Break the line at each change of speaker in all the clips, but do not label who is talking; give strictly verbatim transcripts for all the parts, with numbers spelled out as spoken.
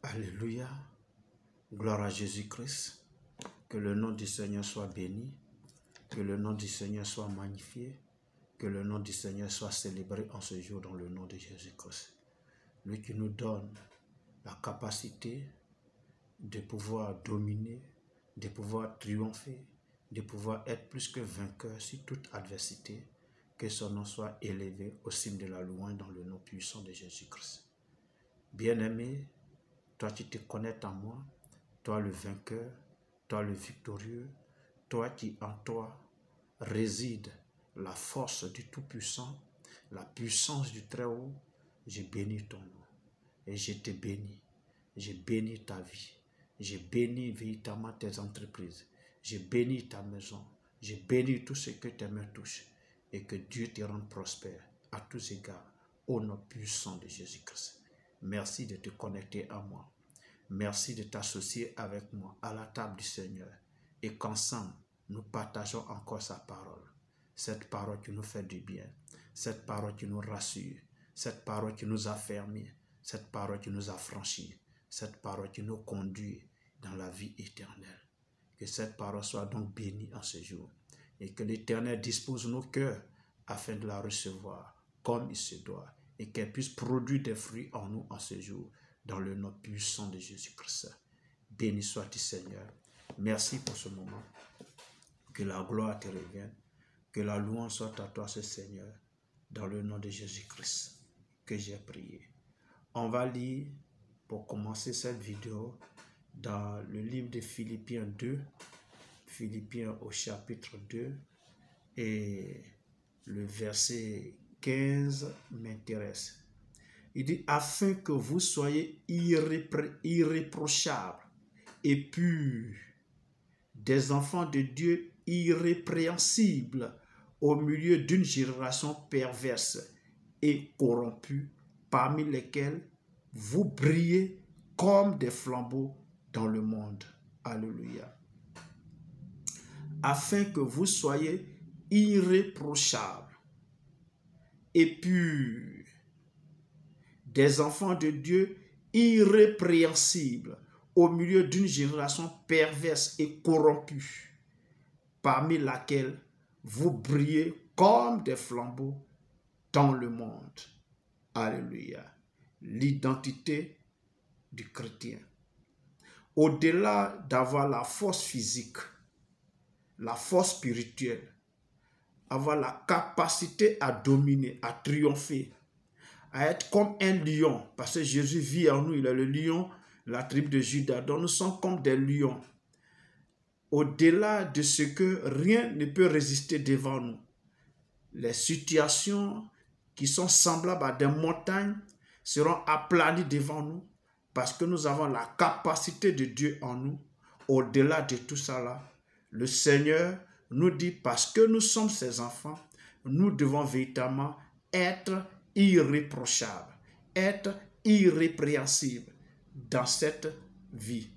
Alléluia. Gloire à Jésus-Christ. Que le nom du Seigneur soit béni. Que le nom du Seigneur soit magnifié. Que le nom du Seigneur soit célébré en ce jour dans le nom de Jésus-Christ. Lui qui nous donne la capacité de pouvoir dominer, de pouvoir triompher, de pouvoir être plus que vainqueur sur toute adversité. Que son nom soit élevé au sein de la louange dans le nom puissant de Jésus-Christ. Bien-aimé, toi qui te connais en moi, toi le vainqueur, toi le victorieux, toi qui en toi réside la force du Tout-Puissant, la puissance du Très-Haut, je bénis ton nom et je te bénis. Je bénis ta vie, je bénis véritablement tes entreprises, je bénis ta maison, je bénis tout ce que tes mains touchent et que Dieu te rende prospère à tous égards au nom puissant de Jésus-Christ. Merci de te connecter à moi. Merci de t'associer avec moi à la table du Seigneur et qu'ensemble, nous partageons encore sa parole. Cette parole qui nous fait du bien, cette parole qui nous rassure, cette parole qui nous affermit, cette parole qui nous affranchit, cette parole qui nous conduit dans la vie éternelle. Que cette parole soit donc bénie en ce jour et que l'Éternel dispose nos cœurs afin de la recevoir comme il se doit et qu'elle puisse produire des fruits en nous en ce jour dans le nom puissant de Jésus-Christ. Béni sois-tu Seigneur. Merci pour ce moment. Que la gloire te revienne. Que la louange soit à toi ce Seigneur. Dans le nom de Jésus-Christ que j'ai prié. On va lire pour commencer cette vidéo dans le livre de Philippiens deux. Philippiens au chapitre deux. Et le verset quinze m'intéresse. Il dit, afin que vous soyez irrépro irréprochables et purs, des enfants de Dieu irrépréhensibles au milieu d'une génération perverse et corrompue, parmi lesquels vous brillez comme des flambeaux dans le monde. Alléluia. Afin que vous soyez irréprochables et purs, des enfants de Dieu irrépréhensibles au milieu d'une génération perverse et corrompue, parmi laquelle vous brillez comme des flambeaux dans le monde. Alléluia. L'identité du chrétien. Au-delà d'avoir la force physique, la force spirituelle, avoir la capacité à dominer, à triompher, à être comme un lion, parce que Jésus vit en nous, il est le lion, la tribu de Juda, donc nous sommes comme des lions. Au-delà de ce que rien ne peut résister devant nous, les situations qui sont semblables à des montagnes seront aplanies devant nous, parce que nous avons la capacité de Dieu en nous. Au-delà de tout ça, le Seigneur nous dit, parce que nous sommes ses enfants, nous devons véritablement être irréprochables, être irrépréhensibles dans cette vie.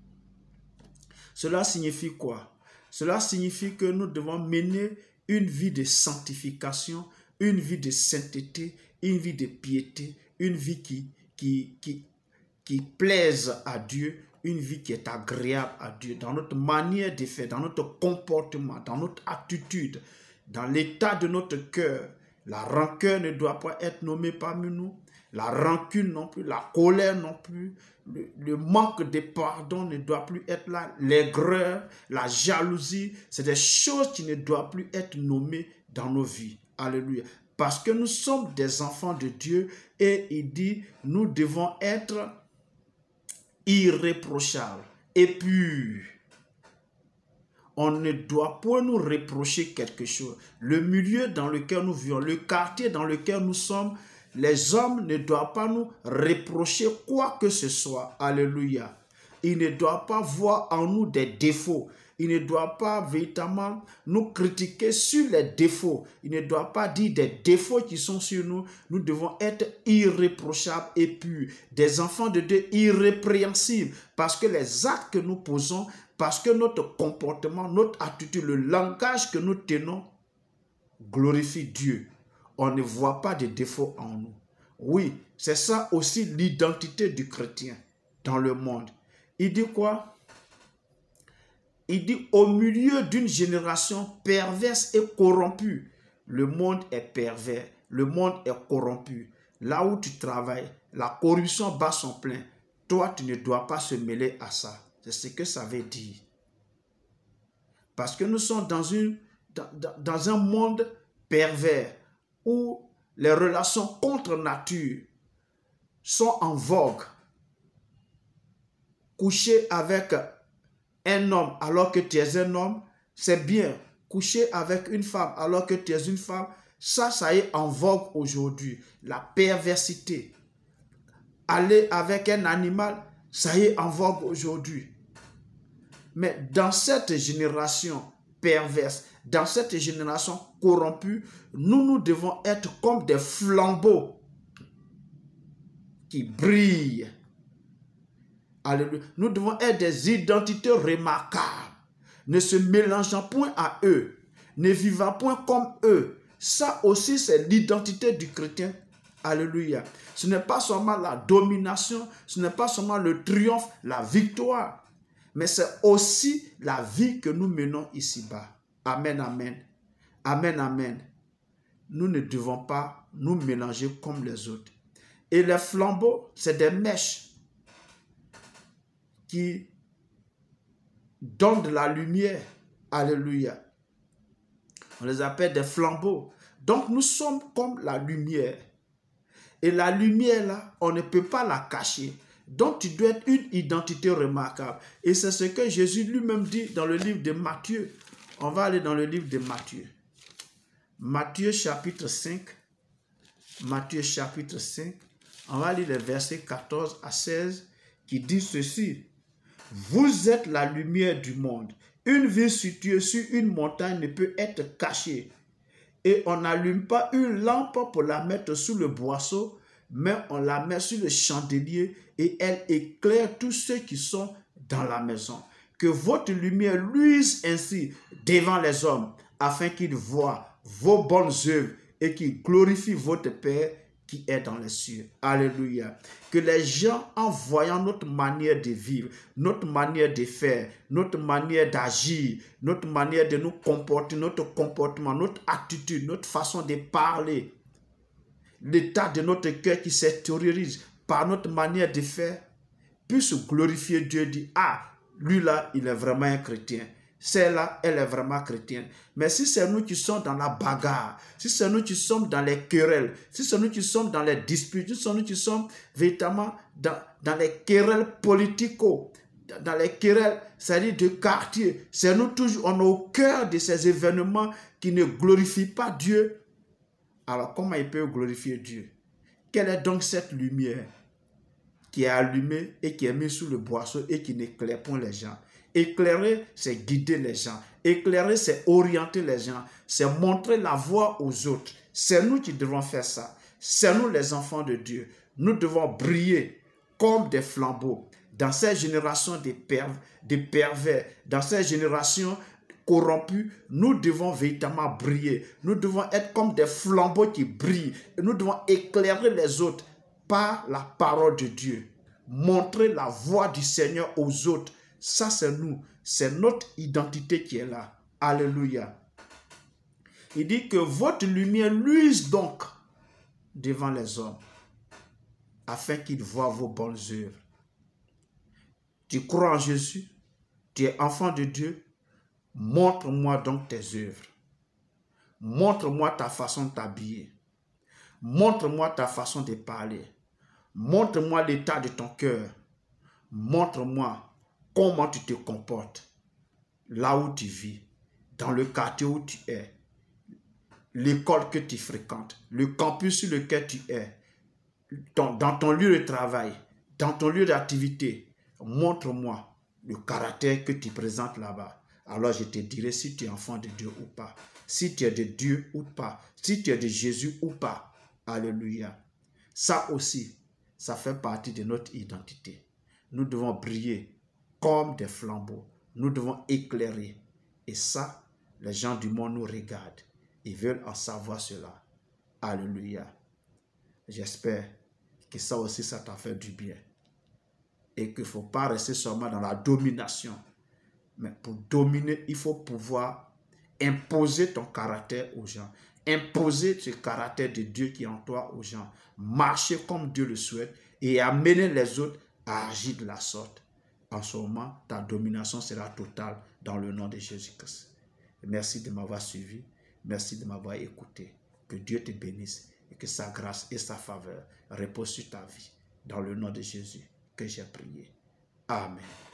Cela signifie quoi? Cela signifie que nous devons mener une vie de sanctification, une vie de sainteté, une vie de piété, une vie qui, qui, qui, qui plaise à Dieu, une vie qui est agréable à Dieu, dans notre manière de faire, dans notre comportement, dans notre attitude, dans l'état de notre cœur. La rancœur ne doit pas être nommée parmi nous, la rancune non plus, la colère non plus, le, le manque de pardon ne doit plus être là, l'aigreur, la jalousie, c'est des choses qui ne doivent plus être nommées dans nos vies. Alléluia. Parce que nous sommes des enfants de Dieu et il dit, nous devons être irréprochables et purs. On ne doit pas nous reprocher quelque chose. Le milieu dans lequel nous vivons, le quartier dans lequel nous sommes, les hommes ne doivent pas nous reprocher quoi que ce soit. Alléluia. Ils ne doivent pas voir en nous des défauts. Ils ne doivent pas véritablement nous critiquer sur les défauts. Ils ne doivent pas dire des défauts qui sont sur nous. Nous devons être irréprochables et purs. Des enfants de Dieu irrépréhensibles. Parce que les actes que nous posons, parce que notre comportement, notre attitude, le langage que nous tenons glorifie Dieu. On ne voit pas de défauts en nous. Oui, c'est ça aussi l'identité du chrétien. dans le monde. Il dit quoi? Il dit au milieu d'une génération perverse et corrompue. Le monde est pervers, le monde est corrompu. Là où tu travailles, la corruption bat son plein. Toi, tu ne dois pas se mêler à ça. C'est ce que ça veut dire. Parce que nous sommes dans, une, dans, dans, dans un monde pervers où les relations contre nature sont en vogue. Coucher avec un homme alors que tu es un homme, c'est bien. Coucher avec une femme alors que tu es une femme, ça, ça est en vogue aujourd'hui. La perversité. Aller avec un animal, ça est en vogue aujourd'hui. Mais dans cette génération perverse, dans cette génération corrompue, nous, nous devons être comme des flambeaux qui brillent. Alléluia. Nous devons être des identités remarquables, ne se mélangeant point à eux, ne vivant point comme eux. Ça aussi, c'est l'identité du chrétien. Alléluia. Ce n'est pas seulement la domination, ce n'est pas seulement le triomphe, la victoire, mais c'est aussi la vie que nous menons ici-bas. Amen, amen. Amen, amen. Nous ne devons pas nous mélanger comme les autres. Et les flambeaux, c'est des mèches qui donnent de la lumière. Alléluia. On les appelle des flambeaux. Donc nous sommes comme la lumière. Et la lumière là, on ne peut pas la cacher. Donc tu dois être une identité remarquable. Et c'est ce que Jésus lui-même dit dans le livre de Matthieu. On va aller dans le livre de Matthieu. Matthieu chapitre cinq. Matthieu chapitre cinq. On va lire les versets quatorze à seize qui disent ceci. Vous êtes la lumière du monde. Une ville située sur une montagne ne peut être cachée. Et on n'allume pas une lampe pour la mettre sous le boisseau, mais on la met sur le chandelier et elle éclaire tous ceux qui sont dans la maison. Que votre lumière luise ainsi devant les hommes, afin qu'ils voient vos bonnes œuvres et qu'ils glorifient votre Père qui est dans les cieux. Alléluia. Que les gens, en voyant notre manière de vivre, notre manière de faire, notre manière d'agir, notre manière de nous comporter, notre comportement, notre attitude, notre façon de parler, l'état de notre cœur qui s'extériorise par notre manière de faire, puisse glorifier Dieu, dit, ah, lui là, il est vraiment un chrétien. Celle-là, elle est vraiment chrétienne. Mais si c'est nous qui sommes dans la bagarre, si c'est nous qui sommes dans les querelles, si c'est nous qui sommes dans les disputes, si c'est nous qui sommes véritablement dans, dans les querelles politico, dans les querelles, c'est-à-dire de quartier, c'est nous toujours, on est au cœur de ces événements qui ne glorifient pas Dieu. Alors comment il peut glorifier Dieu? Quelle est donc cette lumière qui est allumée et qui est mise sous le boisseau et qui n'éclaire pas les gens? Éclairer, c'est guider les gens. Éclairer, c'est orienter les gens. C'est montrer la voie aux autres. C'est nous qui devons faire ça. C'est nous les enfants de Dieu. Nous devons briller comme des flambeaux. Dans cette génération de, per de pervers, dans cette génération corrompue, nous devons véritablement briller. Nous devons être comme des flambeaux qui brillent. Et nous devons éclairer les autres par la parole de Dieu. Montrer la voie du Seigneur aux autres. Ça, c'est nous. C'est notre identité qui est là. Alléluia. Il dit que votre lumière luise donc devant les hommes, afin qu'ils voient vos bonnes œuvres. Tu crois en Jésus? Tu es enfant de Dieu? Montre-moi donc tes œuvres. Montre-moi ta façon de t'habiller. Montre-moi ta façon de parler. Montre-moi l'état de ton cœur. Montre-moi comment tu te comportes, là où tu vis, dans le quartier où tu es, l'école que tu fréquentes, le campus sur lequel tu es, ton, dans ton lieu de travail, dans ton lieu d'activité. Montre-moi le caractère que tu présentes là-bas. Alors je te dirai si tu es enfant de Dieu ou pas, si tu es de Dieu ou pas, si tu es de Jésus ou pas. Alléluia. Ça aussi, ça fait partie de notre identité. Nous devons briller comme des flambeaux. Nous devons éclairer. Et ça, les gens du monde nous regardent. Ils veulent en savoir cela. Alléluia. J'espère que ça aussi, ça t'a fait du bien. et qu'il ne faut pas rester seulement dans la domination. Mais pour dominer, il faut pouvoir imposer ton caractère aux gens. Imposer ce caractère de Dieu qui est en toi aux gens. Marcher comme Dieu le souhaite et amener les autres à agir de la sorte. En ce moment, ta domination sera totale dans le nom de Jésus-Christ. Merci de m'avoir suivi. Merci de m'avoir écouté. Que Dieu te bénisse et que sa grâce et sa faveur reposent sur ta vie. Dans le nom de Jésus que j'ai prié. Amen.